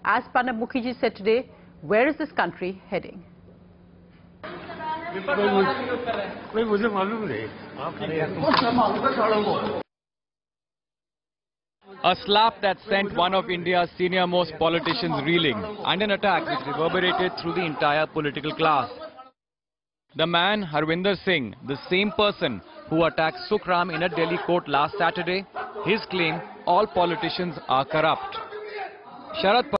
As Pranab Mukherjee said today, where is this country heading? A slap that sent one of India's senior-most politicians reeling, and an attack which reverberated through the entire political class. The man, Harvinder Singh, the same person who attacked Sukhram in a Delhi court last Saturday, his claim, all politicians are corrupt. Sharad